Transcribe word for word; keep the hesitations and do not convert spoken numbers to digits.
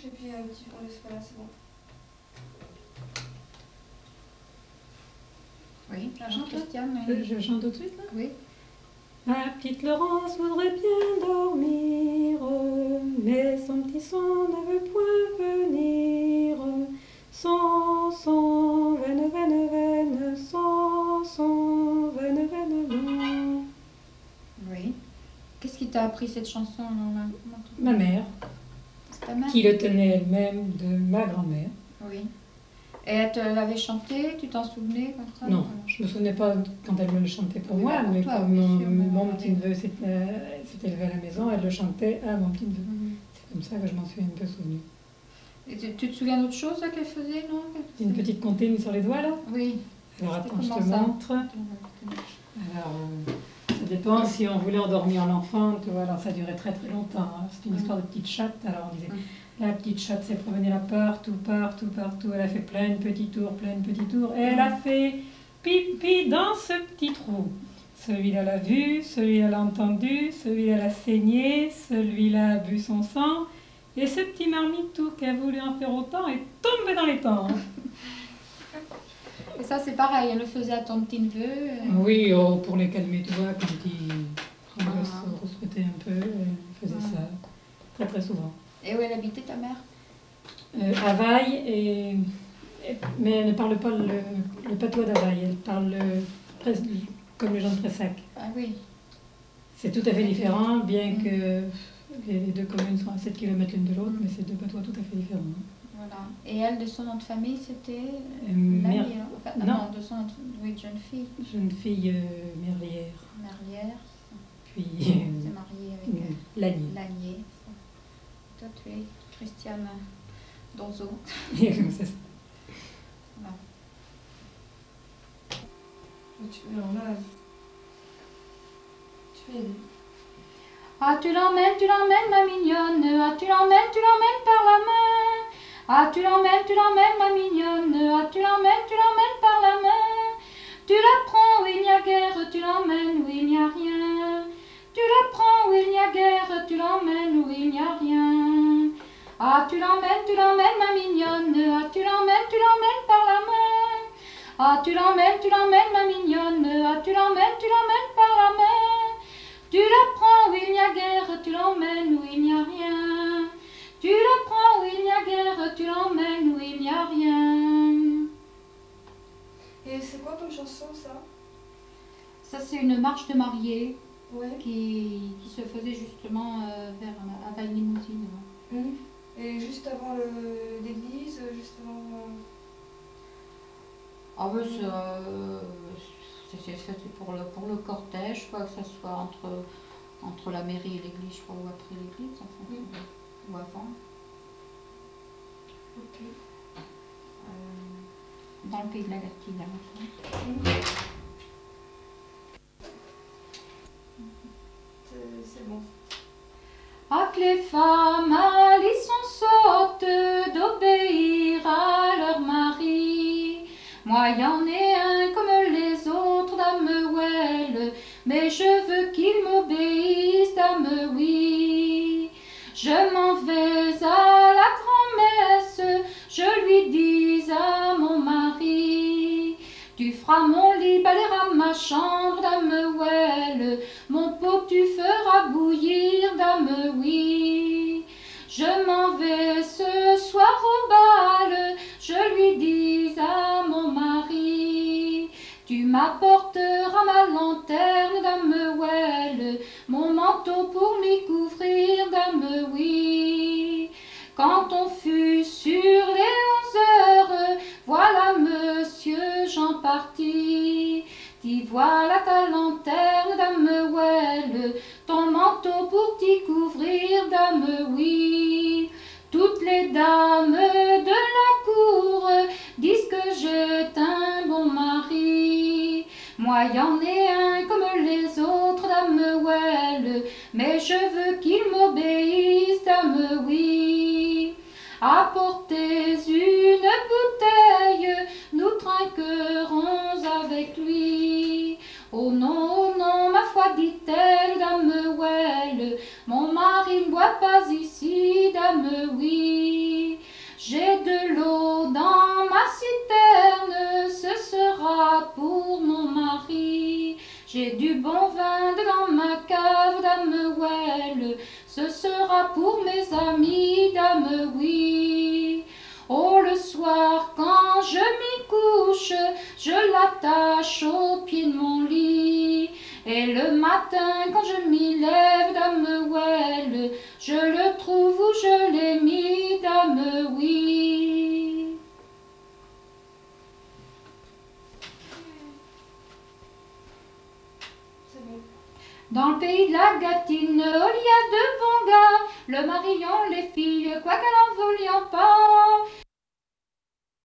et puis un petit, on laisse, voilà, c'est bon. Oui, Je chante, Christiane. Je, je chante tout de suite là. Oui. Ma petite Laurence voudrait bien dormir, mais son petit son ne veut point venir. Son, son, veine, veine, veine, son, son, veine, veine, veine. Oui. Qu'est-ce qui t'a appris cette chanson, Lola? Ma mère, C'est ta mère? qui le tenait elle-même de ma grand-mère. Oui. Et elle te l'avait chanté, tu t'en souvenais comme ça? Non, je me souvenais pas quand elle me le chantait pour Oui, moi, bah, pour mais toi, comme bien mon, sûr, mais mon on petit avait- neveu s'était s'était levé à la maison, elle le chantait à mon petit neveu. Mhm. C'est comme ça que je m'en suis un peu souvenue. Et tu, tu te souviens d'autre chose là, qu'elle faisait, non? Une petite comptine sur les doigts là. Oui. Alors C'était attends, je te comment ça? montre. Alors, euh, ça dépend si on voulait endormir l'enfant, tu vois, alors ça durait très très longtemps. Hein. C'est une Mm. histoire de petite chatte, alors on disait, Mm. la petite chatte s'est promenée là partout, partout, partout, elle a fait plein de petits tours, plein de petits tours, et elle a fait pipi dans ce petit trou. Celui-là l'a vu, celui-là l'a entendu, celui-là l'a saigné, celui-là a bu son sang, et ce petit marmitou qui a voulu en faire autant est tombé dans les temps. Hein. Et ça, c'est pareil, elle le faisait à ton petit neveu. euh, Oui, oh, pour les calmer, tu vois, quand il Ah. rouspétait un peu, elle faisait Ah. ça très très souvent. Et où elle habitait, ta mère? Euh, Havaï, et, et- mais elle ne parle pas le, le patois d'Havaï, elle parle le- presque comme les gens de Pressac. Ah oui. C'est tout à fait différent, bien Mm. que les, les deux communes sont à sept kilomètres l'une de l'autre, mais c'est deux patois tout à fait différents. Voilà. Et elle, de son nom de famille, c'était Euh, Lamy, Mer- hein? Enfin, ah non. non, de son nom de... Oui, jeune fille, Jeune fille euh, Merlière, Merlière. puis C'est mariée avec euh, euh, Lagny. Lagnier. Toi, tu es Christiane Donzo. C'est ça. Voilà. Mais tu, alors là, tu fais. Ah, tu l'emmènes, tu l'emmènes, ma mignonne. Ah, tu l'emmènes, tu l'emmènes par la main. Ah, tu l'emmènes, tu l'emmènes, ma mignonne. Ah, tu l'emmènes, tu l'emmènes par la main. Tu la prends où il n'y a guère, tu l'emmènes où il n'y a rien. Tu la prends où il n'y a guère, tu l'emmènes où il n'y a rien. Ah, tu l'emmènes, tu l'emmènes, ma mignonne. Ah, tu l'emmènes, tu l'emmènes par la main. Ah, tu l'emmènes, tu l'emmènes, ma mignonne. Ah, tu l'emmènes, tu l'emmènes par la main. Tu la prends où il n'y a guère, tu l'emmènes où il n'y a rien. Tu la prends où il n'y a guère, tu l'emmènes où il n'y a rien. Et c'est quoi comme chanson ça? Ça, c'est une marche de mariée Ouais. qui, qui se faisait justement euh, vers à Val-Limousine. Mhm. Et juste avant le- l'église, juste avant. euh, Ah oui, c'est euh, c'est- c'est fait pour le, pour le cortège, je crois que ça soit entre, entre la mairie et l'église, je crois, ou après l'église, en fait, Mhm. ou avant. Ok. Euh, dans le pays de la Gatine, à la fin. Mhm. C'est- C'est bon. Ah, que les femmes, elles sont sottes d'obéir à leur mari. Moi, y en ai un comme les autres, dame, well, mais je veux qu'il m'obéisse, dame, oui. Je m'en vais à la grand-messe, je lui dis à mon mari, tu feras mon lit, balayera ma chambre, dame, well, mon pot tu feras bouillir, dame, oui. Je m'en vais ce soir au bal, je lui dis à mon mari, tu m'apporteras ma lanterne, dame, well, mon manteau pour m'y couvrir, dame, oui. Quand on fut sur les onze heures, voilà monsieur Jean parti. T'y voilà ta lanterne, dame, well, ton manteau pour t'y couvrir, dame, oui. Toutes les dames de la cour disent que j'ai un bon mari. Moi, y en ai un comme les autres, dame, well, mais je veux qu'il m'obéisse, dame, oui. Apportez une bouteille, nous trinquerons avec lui. Oh non, oh non, ma foi, dit-elle, dame, well, mon mari ne boit pas ici, dame, oui. bon vin dans ma cave, dame, well, ce sera pour mes amis, dame, oui. Oh, le soir, quand je m'y couche, je l'attache au pied de mon lit. Et le matin, quand je m'y lève, dame, well, je le trouve où je l'ai mis, dame, oui. C'est bon. Dans le pays de la Gâtine, il y a deux bons gars, le marion, les filles, quoi qu'à l'en voulions pas.